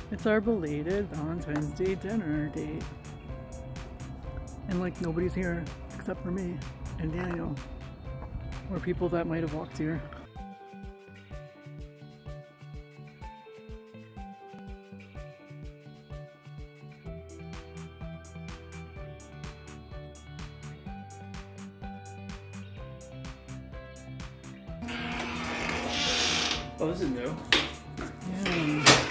It's our belated Valentine's Day dinner date. And like nobody's here except for me and Daniel. Or people that might have walked here. Oh, this is new. Yeah.